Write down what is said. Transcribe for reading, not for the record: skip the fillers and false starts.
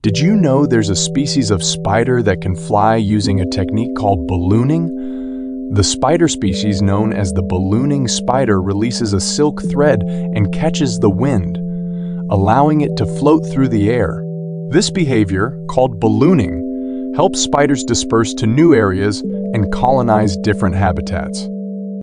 Did you know there's a species of spider that can fly using a technique called ballooning? The spider species known as the ballooning spider releases a silk thread and catches the wind, allowing it to float through the air. This behavior, called ballooning, helps spiders disperse to new areas and colonize different habitats.